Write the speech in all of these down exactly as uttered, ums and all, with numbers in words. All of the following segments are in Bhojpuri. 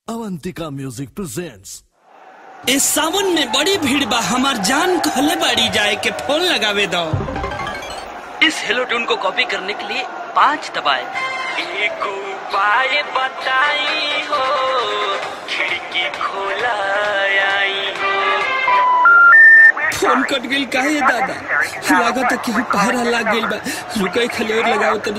Avantika music presents. इस सावन में बड़ी भीड़ बा, हमार जान कहले बाड़ी जाए के फोन लगावे दो। इस हेलो ट्यून को कॉपी करने के लिए पांच दबाए। एक उपाय बताई हो, खिड़की खोला आई हो। फोन कट गई काहे दादा? लागत है कि पहरा लाग गइल बा। रुके खाली और लगाओ तनी।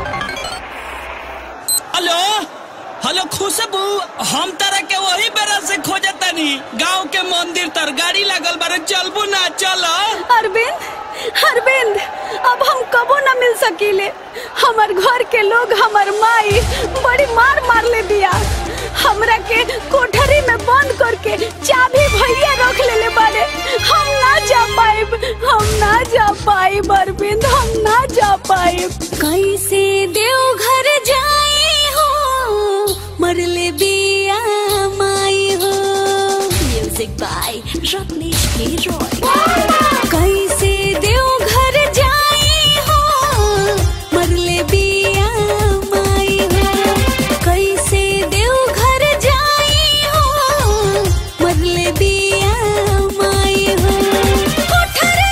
हेलो हेलो खुशबू, हम तारा के वही बेरा से खोजतनी। गांव के मंदिर तर गाड़ी लागल बारे, चलबू ना? चलो। अरविंद अरविंद अब हम कबो ना मिल सकीले। हमार घर के लोग हमार माई बड़ी मार मार ले दिया। हमरा के कोठरी में बंद करके चाबी भैया रख ले ले बारे। हम ना जा पाइब, हम ना जा पाइब अरविंद, हम ना जा पाइब। कैसे देवघर जाई हो, मरले बिया माई हो। म्यूजिक बाय रत्नेश के रॉय। कैसे देवघर जाई हो, मरले बिया माई हो। कैसे देवघर जाई हो, मरले बिया माई हो। कोठरी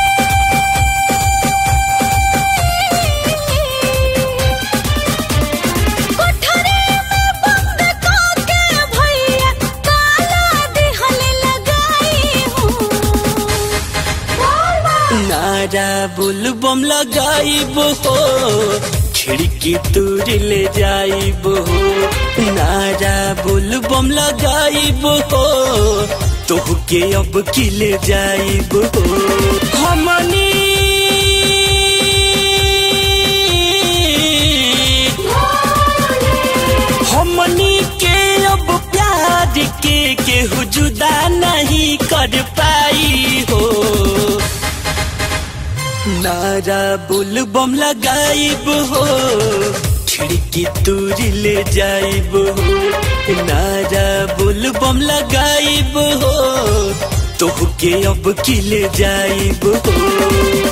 कोठरी में बंद काके भैया ताला दिहल लगाई हो। नारा बुलबम लगाइबो हो, खिड़की दूर ले जाइबो हो। नारा बुलबम लगाइबो हो, तोहके अब किले जाइबो हो। हमनी हमनी के अब प्यार के केहू जुदा नहीं कर पाई हो। नारा बुलबम लगाइब हो, खिड़की दूर ले जाइब हो। नारा बुलबम लगाइब हो, तोहके अब किले जाइब हो।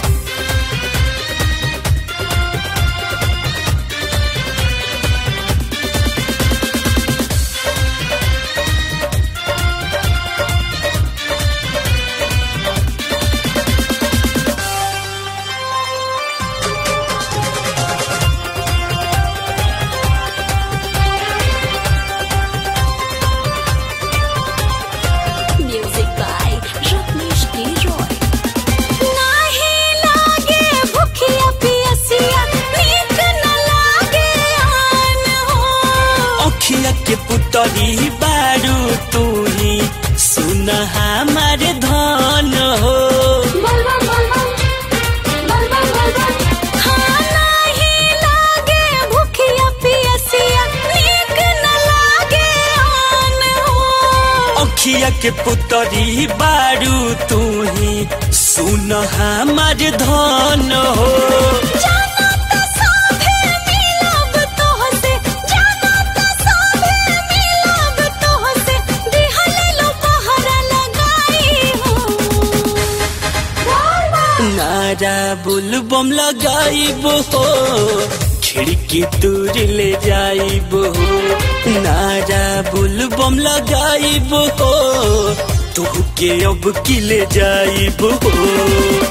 म्यूजिक बाय रत्नेश के रॉय। नाही लागे भूखिया पियसिया, नीक न लागे आन हो। अखिया के पुतरी बारू तू ही, सुन हमार धन हो। बलबम बलबम बलबम बलबम। हाँ नाही लागे भूखिया पियसिया, नीक न लागे आन हो। अखिया के पुतरी बारू तू ही, सुन हमार धन हो। जाना त साभे मिलब तोहसे, जाना त साभे मिलब तोहसे, दिहले लो पहरा लगाई हो। नारा बुलबम लगाइब हो, खिड़की दूर ले जाइब हो। नारा बुलबम लगाइब हो, तोहके अब किले जाइब हो।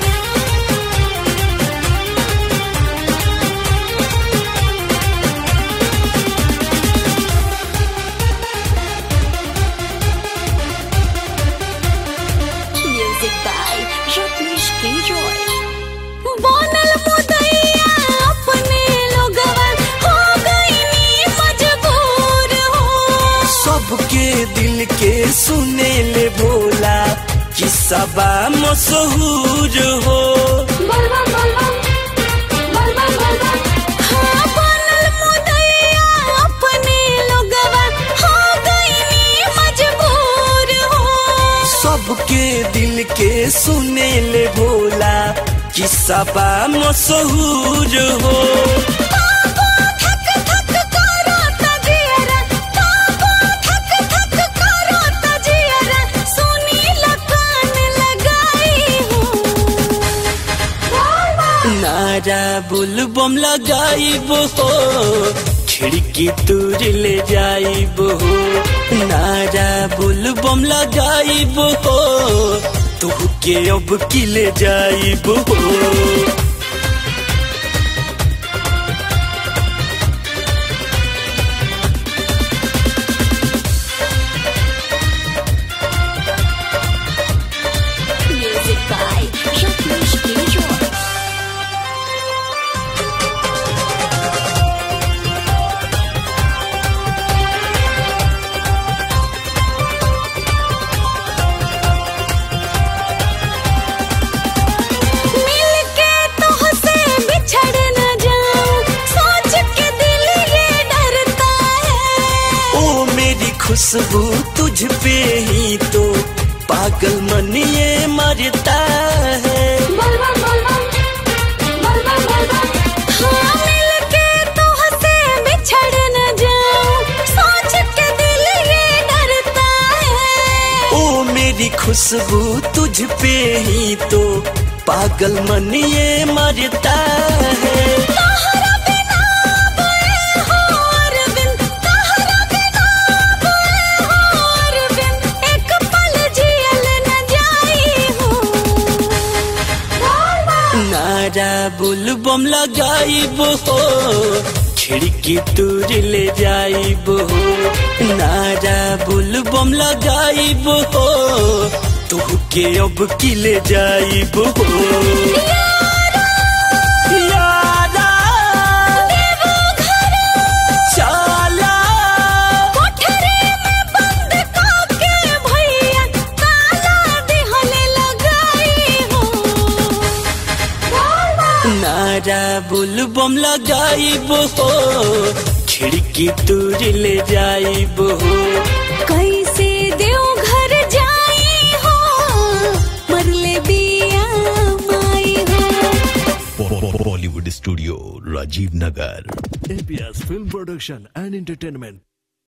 म्यूजिक बाय रत्नेश के रॉय। बनल मुदैया अपने लोगवा, हो गईनी मजबूर हो। सबके दिल के सुने ले भोला, किस्सा बा मशहूर हो। बलबम बलबम बलबम बलबम। हाँ बनल मुदैया अपने लोगवा, हो गईनी मजबूर हो। सबके दिल के सुने ले भोला, किस्सा बा मशहूर हो। पापा थक थक करो तजियरा, पापा थक थक करो तजियरा, सुनी लकान लगाई हो। नारा बुलबम लगाइब हो, खिड़की दूर ले जाइब हो, नारा बुल बम लगाइब हो, तू के अब की ले जाइब हो। खुशबू तुझ पे ही तो पागल मन ये मरता है। बोल बोल बोल बोल बोल बोल बोल बोल। हाँ मिलके तुझसे बिछड़ न जाऊं, सोच के दिल ये डरता है। ओ मेरी खुशबू तुझ पे ही तो पागल मन ये मरता है। नारा बुल बम लगाइब हो, खिड़की दूर ले जाइब हो, नारा बुल बम लगाइब हो, तू के अब की ले जाइब हो। नारा बुल बम लगाइब हो, खिड़की दूर ले जाइब हो। कैसे देव घर जाई हो, मरले बिया माई हो। Bollywood studio, Rajiv Nagar. A P S Film Production and Entertainment